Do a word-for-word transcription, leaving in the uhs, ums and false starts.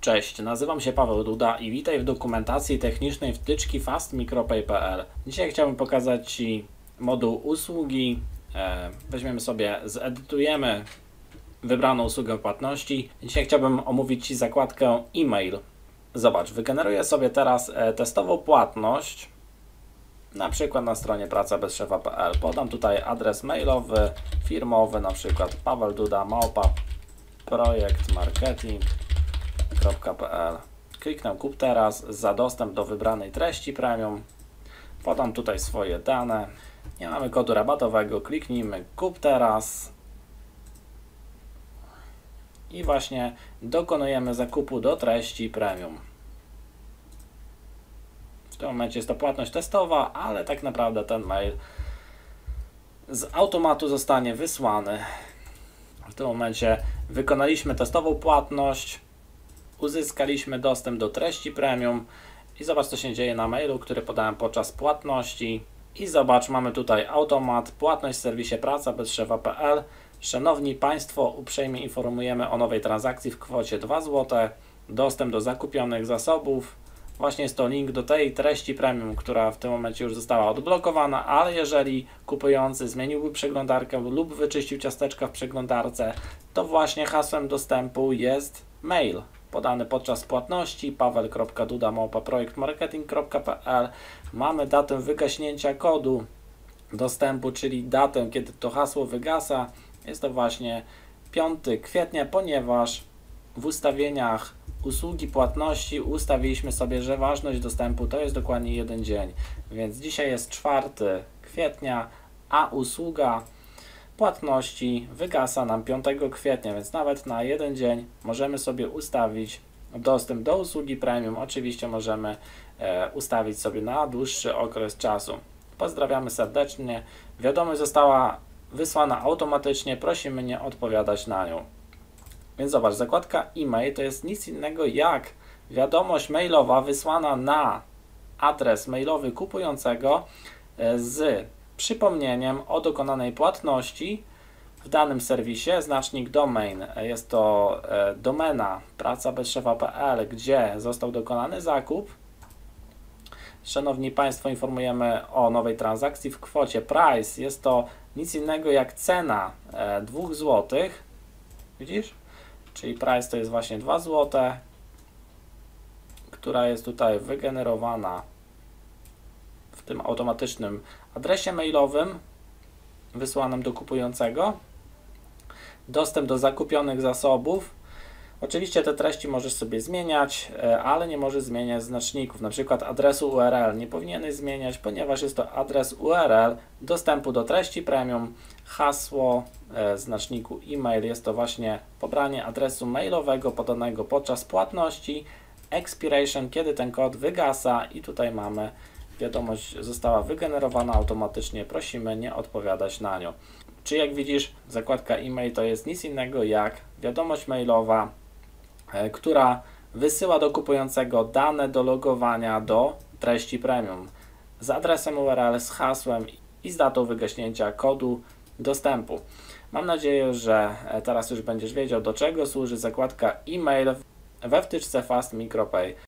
Cześć, nazywam się Paweł Duda i witaj w dokumentacji technicznej wtyczki fastmicropay kropka p l. Dzisiaj chciałbym pokazać Ci moduł usługi. Weźmiemy sobie, zedytujemy wybraną usługę płatności. Dzisiaj chciałbym omówić Ci zakładkę e-mail. Zobacz, wygeneruję sobie teraz testową płatność, na przykład na stronie praca bez szefa kropka p l. Podam tutaj adres mailowy, firmowy, na przykład paweł duda małpa projekt marketing kropka p l. Kliknę kup teraz za dostęp do wybranej treści premium. Podam tutaj swoje dane. Nie mamy kodu rabatowego. Kliknijmy kup teraz. I właśnie dokonujemy zakupu do treści premium. W tym momencie jest to płatność testowa, ale tak naprawdę ten mail z automatu zostanie wysłany. W tym momencie wykonaliśmy testową płatność. Uzyskaliśmy dostęp do treści premium i zobacz, co się dzieje na mailu, który podałem podczas płatności. I zobacz, mamy tutaj automat, płatność w serwisie praca bez szefa kropka p l. Szanowni Państwo, uprzejmie informujemy o nowej transakcji w kwocie dwa złote, dostęp do zakupionych zasobów. Właśnie jest to link do tej treści premium, która w tym momencie już została odblokowana, ale jeżeli kupujący zmieniłby przeglądarkę lub wyczyścił ciasteczka w przeglądarce, to właśnie hasłem dostępu jest mail podany podczas płatności paweł kropka duda małpa projekt marketing kropka p l. Mamy datę wygaśnięcia kodu dostępu, czyli datę, kiedy to hasło wygasa. Jest to właśnie piątego kwietnia, ponieważ w ustawieniach usługi płatności ustawiliśmy sobie, że ważność dostępu to jest dokładnie jeden dzień. Więc dzisiaj jest czwartego kwietnia, a usługa płatności wygasa nam piątego kwietnia, więc nawet na jeden dzień możemy sobie ustawić dostęp do usługi premium. Oczywiście możemy e, ustawić sobie na dłuższy okres czasu. Pozdrawiamy serdecznie. Wiadomość została wysłana automatycznie, prosimy nie odpowiadać na nią. Więc zobacz, zakładka e-mail to jest nic innego jak wiadomość mailowa wysłana na adres mailowy kupującego z przypomnieniem o dokonanej płatności w danym serwisie. Znacznik domain jest to domena praca bez szefa kropka p l, gdzie został dokonany zakup. Szanowni Państwo, informujemy o nowej transakcji w kwocie. Price jest to nic innego jak cena dwóch złotych. Widzisz? Czyli price to jest właśnie dwa złote, która jest tutaj wygenerowana w tym automatycznym adresie mailowym wysłanym do kupującego. Dostęp do zakupionych zasobów. Oczywiście te treści możesz sobie zmieniać, ale nie możesz zmieniać znaczników, na przykład adresu U R L. Nie powinieneś zmieniać, ponieważ jest to adres U R L dostępu do treści premium. Hasło e, znaczniku e-mail jest to właśnie pobranie adresu mailowego podanego podczas płatności. Expiration, kiedy ten kod wygasa, i tutaj mamy wiadomość została wygenerowana automatycznie, prosimy nie odpowiadać na nią. Czy jak widzisz, zakładka e-mail to jest nic innego jak wiadomość mailowa, e, która wysyła do kupującego dane do logowania do treści premium z adresem U R L, z hasłem i z datą wygaśnięcia kodu dostępu. Mam nadzieję, że teraz już będziesz wiedział, do czego służy zakładka e-mail we wtyczce fastmicropay.